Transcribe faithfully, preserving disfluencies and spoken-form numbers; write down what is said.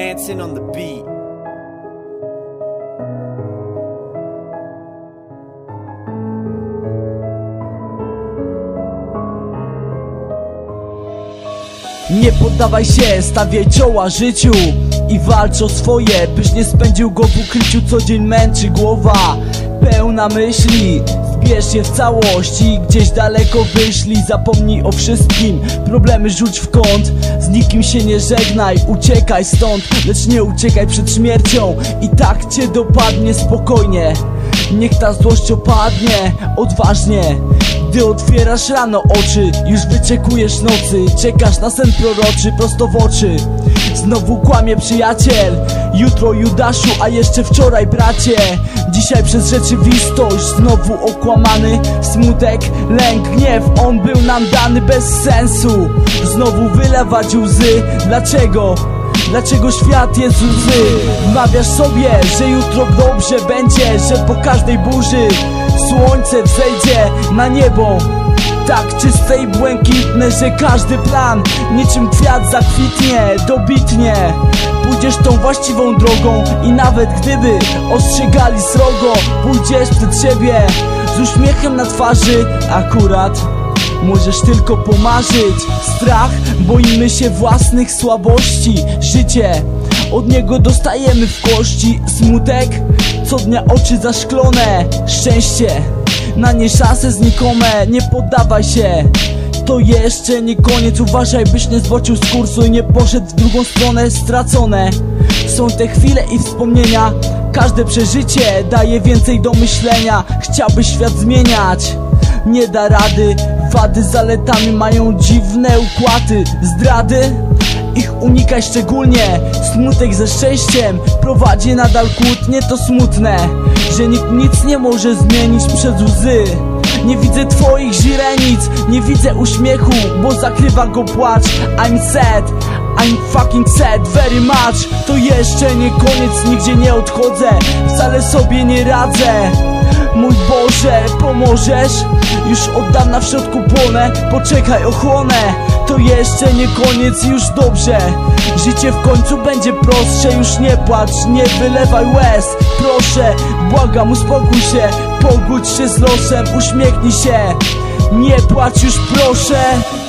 dancing on the beat. Nie poddawaj się, stawiaj czoła życiu i walcz o swoje, byś nie spędził go w ukryciu. Co dzień męczy głowa pełna myśli, zbierz je w całości, gdzieś daleko wyszli. Zapomnij o wszystkim, problemy rzuć w kąt, z nikim się nie żegnaj, uciekaj stąd, lecz nie uciekaj przed śmiercią. I tak cię dopadnie spokojnie, niech ta złość opadnie odważnie. Gdy otwierasz rano oczy, już wyczekujesz nocy, czekasz na sen proroczy prosto w oczy. Znowu kłamie przyjaciel, jutro Judaszu, a jeszcze wczoraj bracie. Dzisiaj przez rzeczywistość znowu okłamany, smutek, lęk, gniew, on był nam dany bez sensu. Znowu wylewać łzy, dlaczego? Dlaczego świat jest łzy? Wmawiasz sobie, że jutro dobrze będzie, że po każdej burzy słońce wzejdzie na niebo, tak czyste i błękitne, że każdy plan niczym kwiat zakwitnie dobitnie. Pójdziesz tą właściwą drogą i nawet gdyby ostrzegali srogo, pójdziesz przed siebie z uśmiechem na twarzy. Akurat możesz tylko pomarzyć. Strach, boimy się własnych słabości. Życie, od niego dostajemy w kości. Smutek, co dnia oczy zaszklone. Szczęście, na nie szanse znikome. Nie poddawaj się, to jeszcze nie koniec. Uważaj, byś nie zboczył z kursu i nie poszedł w drugą stronę. Stracone są te chwile i wspomnienia. Każde przeżycie daje więcej do myślenia. Chciałbyś świat zmieniać, nie da rady. Wady zaletami mają dziwne układy. Zdrady, ich unikaj szczególnie. Smutek ze szczęściem prowadzi nadal kłótnie. To smutne, że nikt nic nie może zmienić przez łzy. Nie widzę twoich źrenic, nie widzę uśmiechu, bo zakrywa go płacz. I'm sad, I'm fucking sad very much. To jeszcze nie koniec, nigdzie nie odchodzę, wcale sobie nie radzę. Mój Boże, pomożesz? Już od dawna w środku płonę, poczekaj, ochłonę. To jeszcze nie koniec, już dobrze. Życie w końcu będzie prostsze, już nie płacz, nie wylewaj łez. Proszę, błagam, uspokój się, pogódź się z losem, uśmiechnij się. Nie płacz już, proszę.